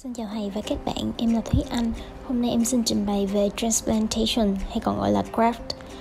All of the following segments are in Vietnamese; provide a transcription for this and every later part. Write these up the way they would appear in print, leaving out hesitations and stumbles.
Xin chào thầy và các bạn, em là Thúy Anh. Hôm nay em xin trình bày về transplantation hay còn gọi là graft.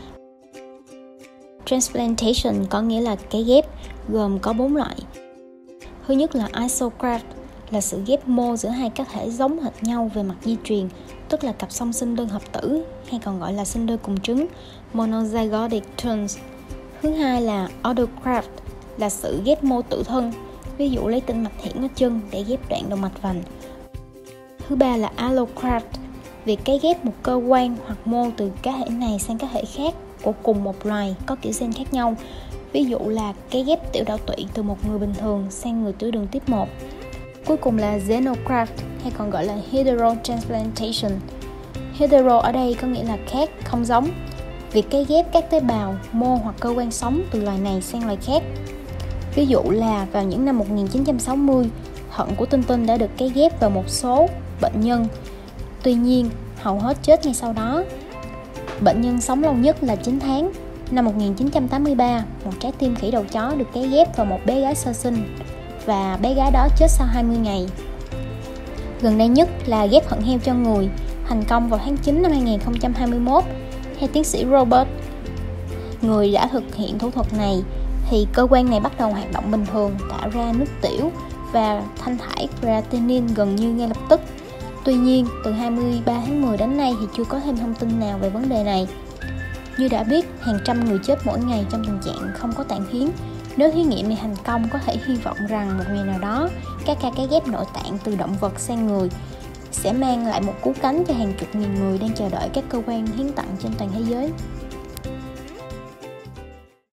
Transplantation có nghĩa là cấy ghép, gồm có 4 loại. Thứ nhất là isograft, là sự ghép mô giữa hai cá thể giống hệt nhau về mặt di truyền, tức là cặp song sinh đơn hợp tử hay còn gọi là sinh đôi cùng trứng, monozygotic twins. Thứ hai là autograft, là sự ghép mô tự thân, ví dụ lấy tinh mạch hiển ở chân để ghép đoạn động mạch vành. Thứ ba là allograft, việc cấy ghép một cơ quan hoặc mô từ cá thể này sang cá thể khác của cùng một loài có kiểu gen khác nhau, ví dụ là cấy ghép tiểu đảo tụy từ một người bình thường sang người tiểu đường tiếp 1. Cuối cùng là xenograft hay còn gọi là heterotransplantation. Hetero ở đây có nghĩa là khác, không giống, việc cấy ghép các tế bào, mô hoặc cơ quan sống từ loài này sang loài khác. Ví dụ là vào những năm 1960, thận của Tinh Tinh đã được cấy ghép vào một số bệnh nhân. Tuy nhiên, hầu hết chết ngay sau đó. Bệnh nhân sống lâu nhất là 9 tháng. Năm 1983, một trái tim khỉ đầu chó được cấy ghép vào một bé gái sơ sinh và bé gái đó chết sau 20 ngày. Gần đây nhất là ghép thận heo cho người, thành công vào tháng 9 năm 2021. Theo tiến sĩ Robert, người đã thực hiện thủ thuật này, thì cơ quan này bắt đầu hoạt động bình thường, tạo ra nước tiểu và thanh thải creatinine gần như ngay lập tức. Tuy nhiên, từ 23 tháng 10 đến nay thì chưa có thêm thông tin nào về vấn đề này. Như đã biết, hàng trăm người chết mỗi ngày trong tình trạng không có tạng hiến. Nếu thí nghiệm này thành công, có thể hy vọng rằng một ngày nào đó, các ca cấy ghép nội tạng từ động vật sang người sẽ mang lại một cứu cánh cho hàng chục nghìn người đang chờ đợi các cơ quan hiến tặng trên toàn thế giới.